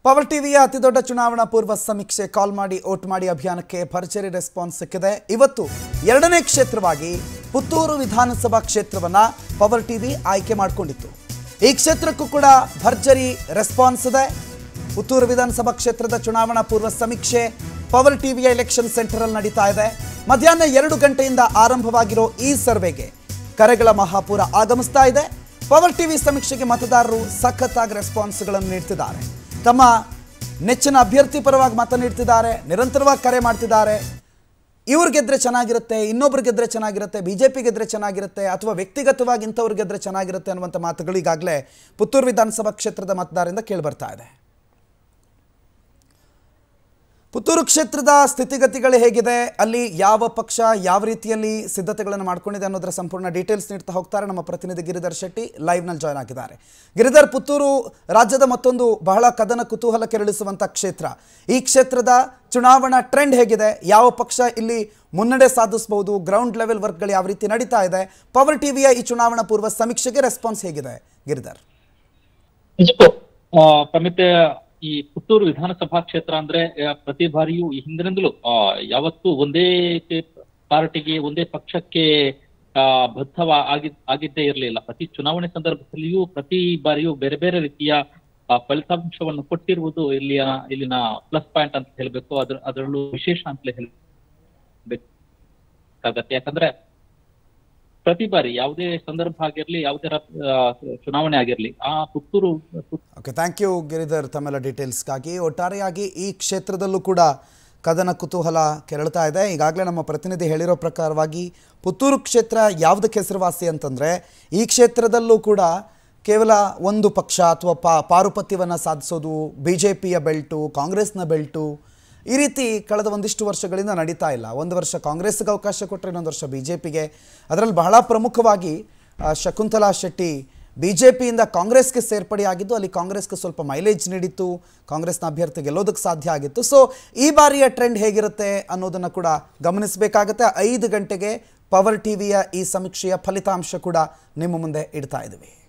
Power ಟಿವಿಯ ಅತಿದೊಡ್ಡ ಚುನಾವಣಾ ಪೂರ್ವ ಸಮೀಕ್ಷೆ ಕಾಲ್ ಮಾಡಿ ವೋಟ್ ಮಾಡಿ ಅಭಿಯಾನಕ್ಕೆ ಭರ್ಜರಿ ರೆಸ್ಪಾನ್ಸ್ ಸಿಕ್ಕಿದೆ। ಇವತ್ತು ಎರಡನೇ ಕ್ಷೇತ್ರವಾಗಿ ಪುತ್ತೂರು ವಿಧಾನಸಭಾ ಕ್ಷೇತ್ರವನ್ನ ಪವರ್ ಟಿವಿ ಆಯ್ಕೆ ಮಾಡಿಕೊಂಡಿತ್ತು। ಈ ಕ್ಷೇತ್ರಕ್ಕೂ ಕೂಡ ಭರ್ಜರಿ ರೆಸ್ಪಾನ್ಸ್ ಇದೆ। ಪುತ್ತೂರು ವಿಧಾನಸಭಾ ಕ್ಷೇತ್ರದ ಚುನಾವಣಾ ಪೂರ್ವ ಸಮೀಕ್ಷೆ ಪವರ್ ಟಿವಿಯ ಎಲೆಕ್ಷನ್ ಸೆಂಟರ್ ಅಲ್ಲಿ ನಡೀತಾ ಇದೆ। ಮಧ್ಯಾಹ್ನ 2 ಗಂಟೆಯಿಂದ ಆರಂಭವಾಗಿರೋ ಈ ಸರ್ವೆಗೆ ಕರೆಗಳ ಮಹಾಪೂರ ಆಗಮಿಸ್ತಾ ಇದೆ। ಪವರ್ ಟಿವಿ ಸಮೀಕ್ಷೆಗೆ ಮತದಾರರು ಸಖತ್ತಾಗಿ ರೆಸ್ಪಾನ್ಸ್ಗಳನ್ನು ನೀಡ್ತಿದ್ದಾರೆ। ತಮ್ಮ ನೆಚ್ಚಿನ ಅಭ್ಯರ್ಥಿ ಪರವಾಗಿ ಮತ ನೀಡ್ತಿದ್ದಾರೆ, ನಿರಂತರವಾಗಿ ಕರೆ ಮಾಡ್ತಿದ್ದಾರೆ। ಇವರು ಗೆದ್ರೆ ಚೆನ್ನಾಗಿರುತ್ತೆ, ಇನ್ನೊಬ್ರು ಗೆದ್ರೆ ಚೆನ್ನಾಗಿರುತ್ತೆ, ಬಿಜೆಪಿ ಗೆದ್ರೆ ಚೆನ್ನಾಗಿರುತ್ತೆ ಅಥವಾ ವ್ಯಕ್ತಿಗತವಾಗಿ ಇಂಥವ್ರು ಗೆದ್ರೆ ಚೆನ್ನಾಗಿರುತ್ತೆ ಅನ್ನುವಂಥ ಮಾತುಗಳು ಈಗಾಗಲೇ ಪುತ್ತೂರು ವಿಧಾನಸಭಾ ಕ್ಷೇತ್ರದ ಮತದಾರರಿಂದ ಕೇಳಿಬರ್ತಾ ಇದೆ। ಪುತ್ತೂರು ಕ್ಷೇತ್ರದ ಸ್ಥಿತಿಗತಿಗಳು ಹೇಗಿದೆ, ಅಲ್ಲಿ ಯಾವ ಪಕ್ಷ ಯಾವ ರೀತಿಯಲ್ಲಿ ಸಿದ್ಧತೆಗಳನ್ನು ಮಾಡ್ಕೊಂಡಿದೆ ಅನ್ನೋದರ ಸಂಪೂರ್ಣ ಡೀಟೇಲ್ಸ್ ನೀಡ್ತಾ ಹೋಗ್ತಾರೆ ನಮ್ಮ ಪ್ರತಿನಿಧಿ ಗಿರಿಧರ್ ಶೆಟ್ಟಿ ಲೈವ್ನಲ್ಲಿ ಜಾಯ್ನ್ ಆಗಿದ್ದಾರೆ। ಗಿರಿಧರ್, ಪುತ್ತೂರು ರಾಜ್ಯದ ಮತ್ತೊಂದು ಬಹಳ ಕದನ ಕುತೂಹಲ ಕೆರಳಿಸುವಂಥ ಕ್ಷೇತ್ರ। ಈ ಕ್ಷೇತ್ರದ ಚುನಾವಣಾ ಟ್ರೆಂಡ್ ಹೇಗಿದೆ, ಯಾವ ಪಕ್ಷ ಇಲ್ಲಿ ಮುನ್ನಡೆ ಸಾಧಿಸಬಹುದು, ಗ್ರೌಂಡ್ ಲೆವೆಲ್ ವರ್ಕ್ಗಳು ಯಾವ ರೀತಿ ನಡೀತಾ ಇದೆ, ಪವರ್ ಟಿವಿಯ ಈ ಚುನಾವಣಾ ಪೂರ್ವ ಸಮೀಕ್ಷೆಗೆ ರೆಸ್ಪಾನ್ಸ್ ಹೇಗಿದೆ ಗಿರಿಧರ್? ಈ ಪುತ್ತೂರು ವಿಧಾನಸಭಾ ಕ್ಷೇತ್ರ ಅಂದ್ರೆ ಪ್ರತಿ ಬಾರಿಯೂ ಈ ಹಿಂದಿನಿಂದಲೂ ಯಾವತ್ತೂ ಒಂದೇ ಪಾರ್ಟಿಗೆ ಒಂದೇ ಪಕ್ಷಕ್ಕೆ ಆಗಿದ್ದೇ ಇರಲಿಲ್ಲ। ಪ್ರತಿ ಚುನಾವಣೆ ಸಂದರ್ಭದಲ್ಲಿಯೂ ಪ್ರತಿ ಬಾರಿಯೂ ಬೇರೆ ಬೇರೆ ರೀತಿಯ ಫಲಿತಾಂಶವನ್ನು ಕೊಟ್ಟಿರುವುದು ಇಲ್ಲಿನ ಪ್ಲಸ್ ಪಾಯಿಂಟ್ ಅಂತ ಹೇಳ್ಬೇಕು, ಅದರಲ್ಲೂ ವಿಶೇಷ ಅಂತಲೇ ಹೇಳ್ಬೇಕಾಗತ್ತೆ। ಯಾಕಂದ್ರೆ ಪ್ರತಿ ಬಾರಿ ಯಾವುದೇ ಸಂದರ್ಭ ಆಗಿರ್ಲಿ, ಯಾವುದೇ ಚುನಾವಣೆ ಆಗಿರ್ಲಿ, ಆ Puttur okay, thank you Giridhar ತಮ್ಮೆಲ್ಲ ಡೀಟೇಲ್ಸ್ಗಾಗಿ। ಒಟ್ಟಾರೆಯಾಗಿ ಈ ಕ್ಷೇತ್ರದಲ್ಲೂ ಕೂಡ ಕದನ ಕುತೂಹಲ ಕೆರಳ್ತಾ ಇದೆ। ಈಗಾಗಲೇ ನಮ್ಮ ಪ್ರತಿನಿಧಿ ಹೇಳಿರೋ ಪ್ರಕಾರವಾಗಿ ಪುತ್ತೂರು ಕ್ಷೇತ್ರ ಯಾವುದಕ್ಕೆ ಹೆಸರುವಾಸಿ ಅಂತಂದರೆ, ಈ ಕ್ಷೇತ್ರದಲ್ಲೂ ಕೂಡ ಕೇವಲ ಒಂದು ಪಕ್ಷ ಅಥವಾ ಪಾರುಪತ್ಯವನ್ನು ಸಾಧಿಸೋದು, BJPಯ ಬೆಲ್ಟು, ಕಾಂಗ್ರೆಸ್ನ ಬೆಲ್ಟು, ಈ ರೀತಿ ಕಳೆದ ಒಂದಿಷ್ಟು ವರ್ಷಗಳಿಂದ ನಡೀತಾ ಇಲ್ಲ। ಒಂದು ವರ್ಷ ಕಾಂಗ್ರೆಸ್ಗೆ ಅವಕಾಶ ಕೊಟ್ಟರೆ ಇನ್ನೊಂದು ವರ್ಷ BJPಗೆ। ಅದರಲ್ಲಿ ಬಹಳ ಪ್ರಮುಖವಾಗಿ ಶಕುಂತಲಾ ಶೆಟ್ಟಿ BJPಯಿಂದ ಕಾಂಗ್ರೆಸ್ಗೆ ಸೇರ್ಪಡೆಯಾಗಿದ್ದು, ಅಲ್ಲಿ ಕಾಂಗ್ರೆಸ್ಗೆ ಸ್ವಲ್ಪ ಮೈಲೇಜ್ ನೀಡಿತ್ತು, ಕಾಂಗ್ರೆಸ್ನ ಅಭ್ಯರ್ಥಿ ಗೆಲ್ಲೋದಕ್ಕೆ ಸಾಧ್ಯ ಆಗಿತ್ತು। ಸೊ ಈ ಬಾರಿಯ ಟ್ರೆಂಡ್ ಹೇಗಿರುತ್ತೆ ಅನ್ನೋದನ್ನು ಕೂಡ ಗಮನಿಸಬೇಕಾಗತ್ತೆ। 5 ಗಂಟೆಗೆ ಪವರ್ ಟಿವಿಯ ಈ ಸಮೀಕ್ಷೆಯ ಫಲಿತಾಂಶ ಕೂಡ ನಿಮ್ಮ ಮುಂದೆ ಇಡ್ತಾ ಇದ್ದೀವಿ।